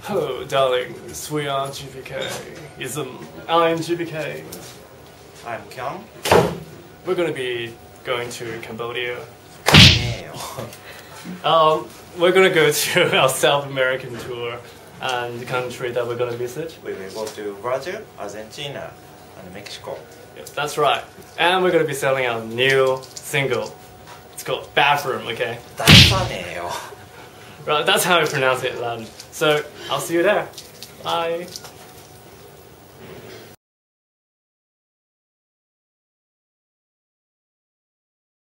Hello, darlings. We are GPKISM. I'm GPK. I'm Kyung. We're gonna be going to Cambodia. We're gonna go to our South American tour, and the country that we're gonna visit. We will go to Brazil, Argentina, and Mexico. Yes, that's right. And we're gonna be selling our new single. It's called Bathroom, okay? 다이파네요. Right, that's how I pronounce it in Latin. So, I'll see you there. Bye.